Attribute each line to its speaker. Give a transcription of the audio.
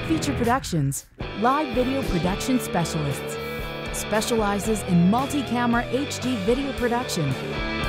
Speaker 1: Feature Productions, live video production specialists. Specializes in multi-camera HD video production.